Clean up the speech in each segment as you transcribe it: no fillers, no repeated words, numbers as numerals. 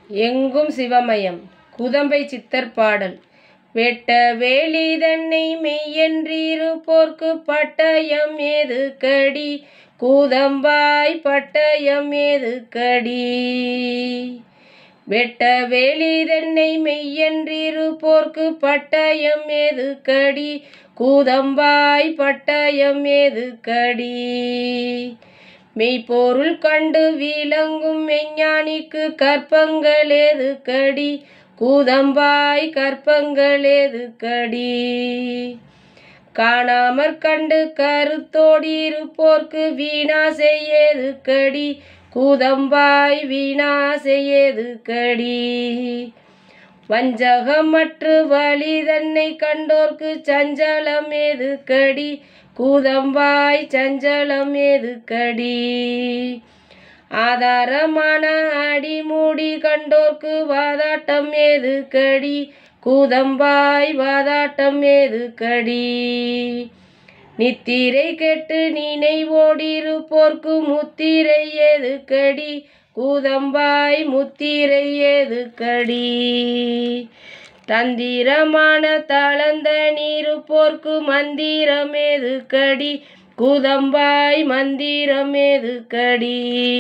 எங்கும் சிவமயம். குதம்பை சித்தர் பாடல். வெட்ட வேலி தன்னை மெய்யென்றிருப்போர்க்கு பட்டயம் ஏதுக்கடி, கூதம்பாய் பட்டயம் ஏதுக்கடி. வெட்ட வேலி தன்னை மெய்யென்றிருப்போர்க்கு பட்டயம் ஏதுக்கடி, கூதம்பாய் பட்டயம் ஏதுக்கடி. மெய்ப்பொருள் கண்டு விளங்கும் மெஞ்ஞானிக்கு கற்பங்கள் ஏதுக்கடி, கூதம்பாய் கற்பங்கள் ஏதுக்கடி. காணாமற் கண்டு கருத்தோடிருப்போர்க்கு வீணாசை ஏதுக்கடி, கூதம்பாய் வீணாசை ஏதுக்கடி. வஞ்சகமற்று வழி தன்னை கண்டோர்க்கு சஞ்சலம் ஏதுக்கடி, கூதம்பாய் சஞ்சலம் ஏதுக்கடி. ஆதாரமான அடிமூடி கண்டோர்க்கு வாதாட்டம் ஏதுக்கடி, கூதம்பாய் வாதாட்டம் ஏதுக்கடி. நித்திரை கெட்டு நினைவோடிருப்போர்க்கு முத்திரை ஏதுக்கடி, கூதம்பாய் முத்திரை ஏதுக்கடி. தந்திரமான தளர்ந்த நீருப்போர்க்கு மந்திரம் ஏதுக்கடி, கூதம்பாய் மந்திரம் ஏதுக்கடி.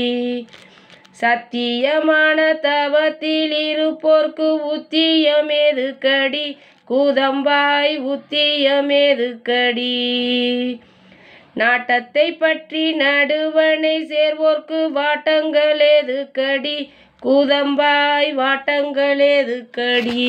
சத்தியமான தவத்தில் இருப்போர்க்கு உத்தியம் ஏதுக்கடி, கூதம்பாய் உத்தியம் ஏதுக்கடி. நாட்டத்தை பற்றி நடுவனை சேர்வோர்க்கு வாட்டங்கள் ஏதுக்கடி, கூதம்பாய் வாட்டங்கள் ஏதுக்கடி.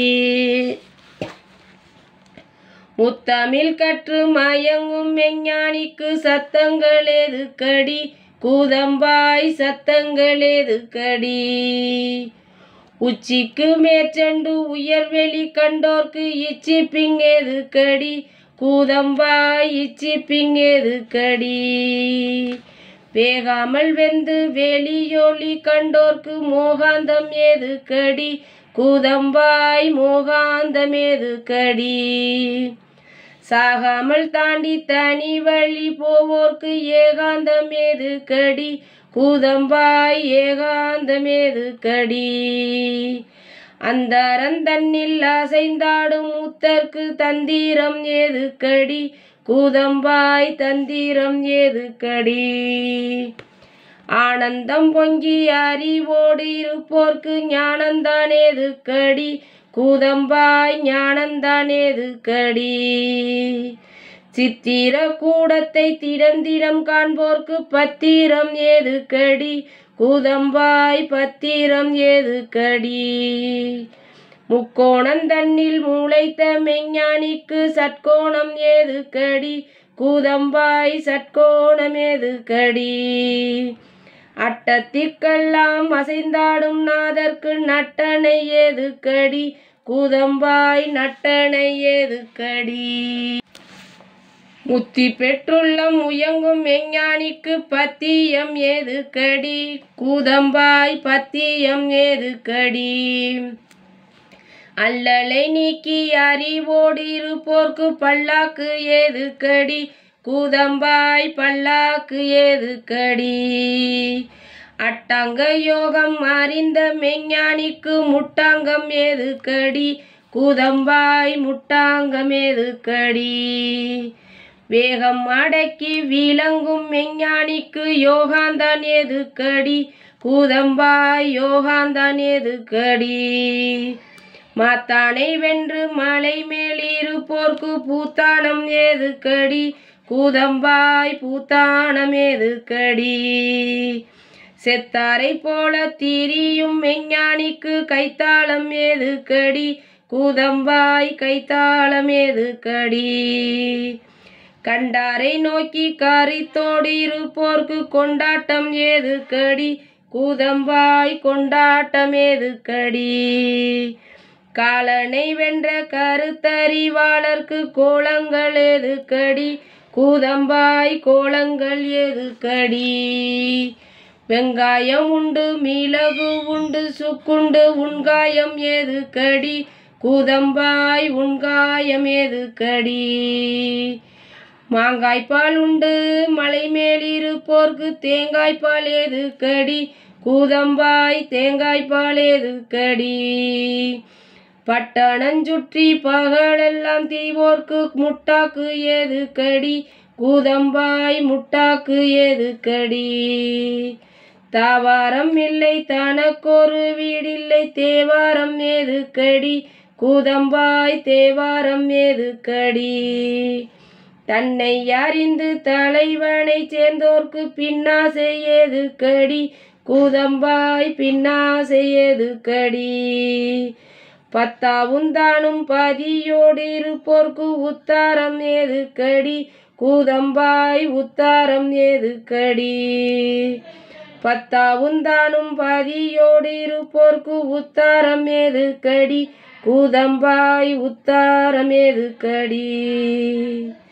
முத்தமிழ் கற்று மயங்கும் மெஞ்ஞானிக்கு சத்தங்கள் ஏதுக்கடி, கூதம்பாய் சத்தங்கள் ஏதுக்கடி. உச்சிக்கு மேற்சென்று உயர்வெளி கண்டோர்க்கு இச்சிப்பிங் ஏதுக்கடி, கூதம்பாய் இச்சிப்பிங் ஏதுக்கடி. வேகாமல் வெந்து வெளியொளி கண்டோர்க்கு மோகாந்தம் ஏதுக்கடி, கூதம்பாய் மோகாந்தம் ஏதுக்கடி. சாகாமல் தாண்டி தனி வழி போவோர்க்கு ஏகாந்தம் ஏதுக்கடி, கூதம்பாய் ஏகாந்தம் ஏதுக்கடி. அந்தரந்தன்னில் அசைந்தாடும் முத்தர்க்கு தந்திரம் ஏதுக்கடி, கூதம்பாய் தந்திரம் ஏதுக்கடி. ஆனந்தம் பொங்கி அறிவோடு இருப்போர்க்கு ஞானந்தான் ஏதுக்கடி, கூதம்பாய் ஞானந்தான் ஏதுக்கடி. சித்திர கூடத்தை திடந்திடம் காண்போர்க்கு பத்திரம் ஏதுக்கடி, கூதம்பாய் பத்திரம் ஏதுக்கடி. முக்கோணம் தன்னில் முளைத்த மெஞ்ஞானிக்கு சட்கோணம் ஏதுக்கடி, கூதம்பாய் சட்கோணம் ஏதுக்கடி. அட்டத்திற்கெல்லாம் அசைந்தாடும் நாதர்க்கு நட்டனை ஏதுக்கடி, கூதம்பாய் நட்டனை ஏதுக்கடி. முத்தி பெற்றுள்ளம் உயங்கும் மெஞ்ஞானிக்கு பத்தியம் ஏதுக்கடி, கூதம்பாய் பத்தியம் ஏதுக்கடி. அல்லலை நீக்கி அறிவோடு இருப்போர்க்கு பல்லாக்கு ஏதுக்கடி, கூதம்பாய் பல்லாக்கு ஏதுக்கடி. அட்டாங்க யோகம் அறிந்த மெஞ்ஞானிக்கு முட்டாங்கம் ஏதுக்கடி, கூதம்பாய் முட்டாங்கம் ஏதுக்கடி. வேகம் அடக்கி விளங்கும் மெஞ்ஞானிக்கு யோகாந்தான் ஏதுக்கடி, கூதம்பாய் யோகாந்தான் ஏதுக்கடி. மாத்தானை வென்று மலை மேல் இருப்போர்க்கு பூத்தானம் ஏதுக்கடி, கூதம்பாய் பூத்தானம் ஏதுக்கடி. செத்தாரை போல திரியும் மெஞ்ஞானிக்கு கைத்தாளம் ஏதுக்கடி, கூதம்பாய் கைத்தாளம் ஏதுக்கடி. கண்டாரை நோக்கி காரித்தோடு இருப்போர்க்கு கொண்டாட்டம் ஏதுக்கடி, கூதம்பாய் கொண்டாட்டம் ஏதுக்கடி. காலனை வென்ற கருத்தறிவாளர்க்கு கோலங்கள் ஏதுக்கடி, கூதம்பாய் கோலங்கள் ஏதுக்கடி. வெங்காயம் உண்டு மிளகு உண்டு சுக்குண்டு உண்காயம் ஏதுக்கடி, கூதம்பாய் உண்காயம் ஏதுக்கடி. மாங்காய்ப்பால் உண்டு மலை மேலிருப்போர்க்கு தேங்காய்ப்பால் ஏதுக்கடி, கூதம்பாய் தேங்காய்பால் எதுக்கடி பட்டணஞ்சுற்றி பகலெல்லாம் தீவோர்க்கு முட்டாக்கு எதுக்கடி கூதம்பாய் முட்டாக்கு எதுக்கடி தாவாரம் இல்லை தனக்கொரு வீடில்லை தேவாரம் எதுக்கடி கூதம்பாய் தேவாரம் எதுக்கடி தன்னை அறிந்து தலைவனை சேர்ந்தோர்க்கு பின்னாசை எதுக்கடி கூதம்பாய் பின்னாசை எதுக்கடி பத்தாவுந்தானும் பதியோடு இருப்போர்க்கு உத்தாரம் எதுக்கடி கூதம்பாய் உத்தாரம் எதுக்கடி பத்தாவுந்தானும் பதியோடு இருப்போர்க்கு உத்தாரம் எதுக்கடி கூதம்பாய் உத்தாரம் எதுக்கடி